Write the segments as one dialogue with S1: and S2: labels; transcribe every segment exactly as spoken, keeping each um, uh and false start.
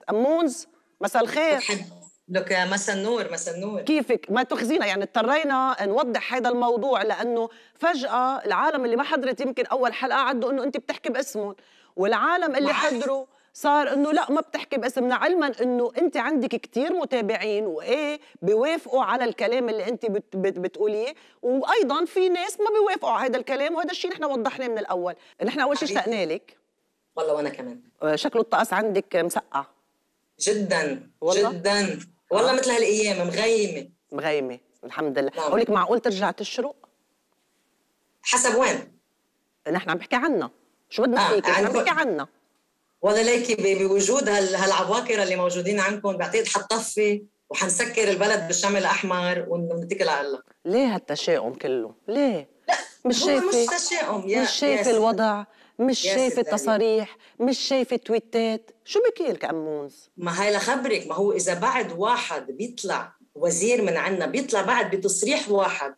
S1: أمونز مساء الخير.
S2: لك مساء النور. مساء النور.
S1: كيفك؟ ما تخزينا، يعني اضطرينا نوضح هذا الموضوع لأنه فجأة العالم اللي ما حضرت يمكن أول حلقة عدوا إنه أنت بتحكي باسمهم، والعالم اللي حضروا صار إنه لا ما بتحكي باسمنا، علما إنه أنت عندك كتير متابعين وإيه بيوافقوا على الكلام اللي أنت بت بت بتقوليه، وأيضا في ناس ما بيوافقوا على هذا الكلام، وهذا الشيء نحن وضحناه من الأول. نحن أول شيء اشتقنا لك
S2: والله، وأنا كمان.
S1: شكله الطقس عندك مسقع
S2: جدا والله. جدا والله. آه. مثل هالايام مغيمه
S1: مغيمه الحمد لله. اقول لك معقول ترجع تشرق؟
S2: حسب وين.
S1: نحن عم بحكي عنا، شو بدنا فيك؟ آه. عم بحكي عنا.
S2: ولا ليكي بوجود هالعباقره اللي موجودين عندكم بعتقد حتطفي وحنسكر البلد بالشمال الاحمر ونتكل على الله.
S1: ليه هالتشاؤم كله؟ ليه؟
S2: لا
S1: مش
S2: شايفه مش تشاؤم،
S1: مش شايفه الوضع، مش شايفه التصاريح، مش شايفه تويتات، شو بكي لك أمونز؟
S2: ما هاي لخبرك، ما هو اذا بعد واحد بيطلع وزير من عنا بيطلع بعد بتصريح واحد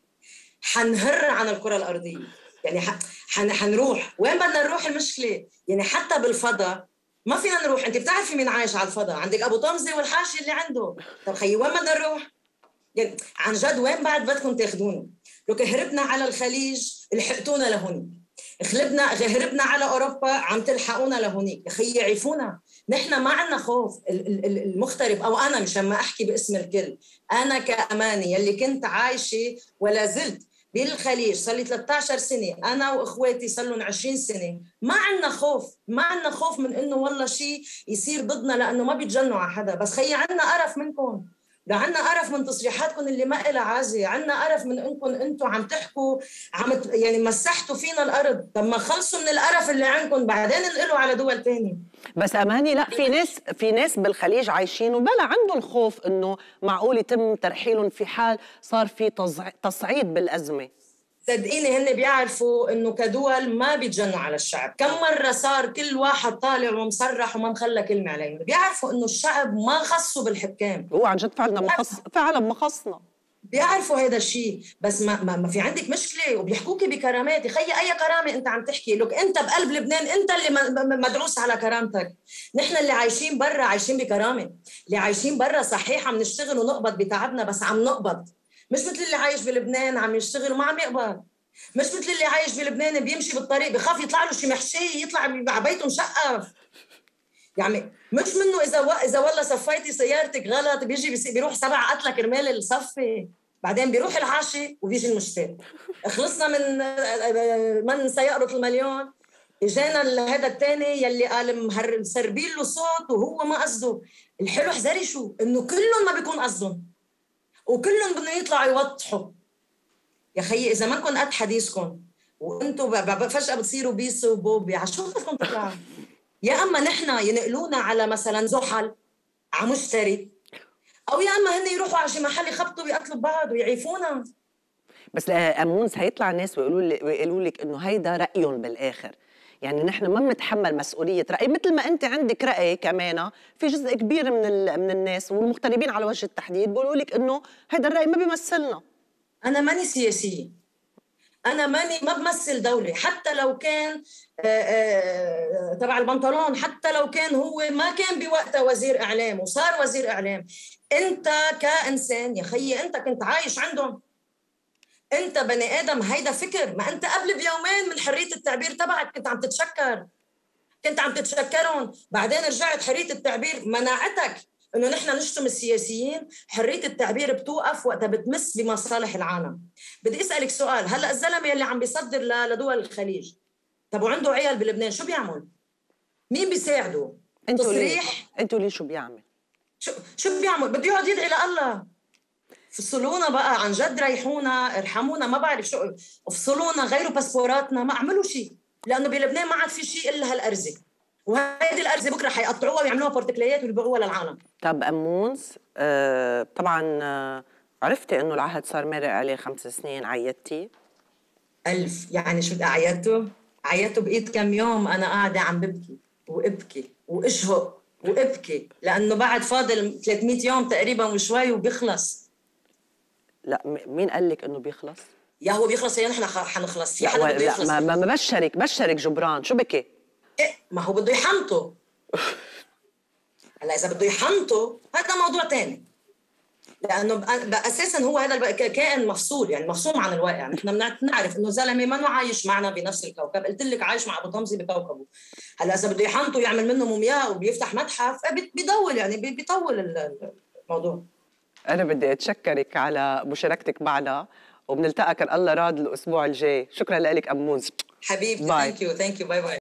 S2: حنهر عن الكره الارضيه، يعني حن حنروح وين بدنا نروح. المشكله يعني حتى بالفضاء ما فينا نروح. انت بتعرفي مين عايش على الفضاء؟ عندك ابو طمزه والحاشي اللي عنده. طب خيي وين بدنا نروح؟ يعني عن جد وين بعد بدكم تاخذونا؟ لو هربنا على الخليج لحقتونا لهونيك، خلبنا هربنا على اوروبا عم تلحقونا لهونيك. يا خيي عيفونا، نحن ما عندنا خوف. المغترب او انا مشان ما احكي باسم الكل، انا كأماني يلي كنت عايشه ولا زلت بالخليج صار لي ثلاثة عشر سنه، انا واخواتي صار لهم عشرين سنه، ما عندنا خوف. ما عندنا خوف من انه والله شيء يصير ضدنا، لانه ما بيتجنوا على حدا. بس خيي عندنا قرف منكم، ده عنا قرف من تصريحاتكم اللي ما إلها عازة، عنا قرف من انكم انتم عم تحكوا عم يعني مسحتوا فينا الارض. طب ما خلصوا من القرف اللي عندكم بعدين انقلوا على دول ثانيه.
S1: بس اماني لا، في ناس في ناس بالخليج عايشين وبلا عندهم خوف انه معقول يتم ترحيلهم في حال صار في تصعيد بالازمه.
S2: صدقيني هن بيعرفوا انه كدول ما بيتجنوا على الشعب. كم مره صار كل واحد طالع ومصرح وما مخلى كلمه عليه. بيعرفوا انه الشعب ما خصه بالحكام.
S1: هو عن جد فعلا ما خص، فعلا ما خصنا.
S2: بيعرفوا هذا الشيء، بس ما, ما, ما في عندك مشكله وبيحكوكي بكرامات. خيي اي كرامه انت عم تحكي؟ لك انت بقلب لبنان، انت اللي مدعوس على كرامتك. نحن اللي عايشين برا عايشين بكرامه، اللي عايشين برا صحيح عم نشتغل ونقبض بتعبنا، بس عم نقبض. مش مثل اللي عايش بلبنان عم يشتغل وما عم يقبض. مش مثل اللي عايش بلبنان بيمشي بالطريق بخاف يطلع له شي محشي يطلع على بيته مشقف. يعني مش منه اذا و... اذا والله صفيتي سيارتك غلط بيجي بيسي... بيروح سبع قتله كرمال الصفي، بعدين بيروح العاشي وبيجي المشتري. خلصنا من من سيقرط المليون، اجانا هذا الثاني يلي قال مسربين له صوت وهو ما قصده. الحلو احذري شو انه كلهم ما بيكون قصدهم وكلهم بدهم يطلعوا يوضحوا. يا خيي اذا منكم قد حديثكم وانتم فجاه بتصيروا بيسو وبوبي، على شو بدكم تطلعوا؟ يا اما نحن ينقلونا على مثلا زحل على مشتري، او يا اما هن يروحوا على شي محل يخبطوا ويقتلوا بعض ويعيفونا.
S1: بس أمونز هيطلع ناس ويقولوا لي ويقولوا لك انه هيدا رايهم بالاخر، يعني نحن ما بنتحمل مسؤوليه راي. مثل ما انت عندك راي كمان في جزء كبير من من الناس والمغتربين على وجه التحديد بيقولوا لك انه هيدا الراي ما بيمثلنا.
S2: انا ماني سياسيه، انا ماني ما بمثل دوله، حتى لو كان آآ آآ تبع البنطلون، حتى لو كان هو ما كان بوقتها وزير اعلام وصار وزير اعلام. انت كانسان يا خيي انت كنت عايش عندهم، انت بني ادم. هيدا فكر. ما انت قبل بيومين من حريه التعبير تبعك كنت عم تتشكر، كنت عم تتشكرهم، بعدين رجعت حريه التعبير منعتك انه نحن نشتم السياسيين. حريه التعبير بتوقف وقتها بتمس بمصالح العالم. بدي اسالك سؤال، هلا الزلمه اللي عم بيصدر لدول الخليج طب وعنده عيال بلبنان شو بيعمل؟ مين بيساعده؟
S1: تصريح؟ انتوا ليه شو بيعمل؟
S2: شو شو بيعمل؟ بده يقعد يدعي لله. فصلونا بقى عن جد، ريحونا، ارحمونا، ما بعرف شو، افصلونا، غيروا باسبوراتنا، ما عملوا شيء، لانه بلبنان ما عاد في شيء الا هالارزه، وهذه الارزه بكره حيقطعوها ويعملوها بورتكليات ويبيعوها للعالم.
S1: طب أمونز آه طبعا آه عرفتي انه العهد صار مرق عليه خمس سنين، عيدتي؟
S2: ألف يعني شو بدي عيدته؟ عيدته بقيت كم يوم انا قاعده عم ببكي وابكي واشهق وابكي، لانه بعد فاضل ثلاثمية يوم تقريبا وشوي وبيخلص.
S1: لا مين قال لك انه بيخلص؟
S2: يا هو بيخلص يا نحن حنخلص. في حدا بده يخلص؟
S1: لا ما ما بشرك بشرك جبران، شو بكي؟
S2: إيه ما هو بده يحمطه. هلا اذا بده يحنطه هذا موضوع ثاني، لانه اساسا هو هذا كائن مفصول، يعني مفصول عن الواقع. نحن بنعرف انه زلمه ما عايش معنا بنفس الكوكب، قلت لك عايش مع ابو طمزي بكوكبه. هلا اذا بده يحنطه يعمل منه مومياء وبيفتح متحف بيطول، يعني بيطول الموضوع.
S1: انا بدي اتشكرك على مشاركتك معنا، وبنلتقى كان الله راد الاسبوع الجاي. شكرا لك ام موز.
S2: حبيبتي، ثانك يو ثانك يو، باي باي.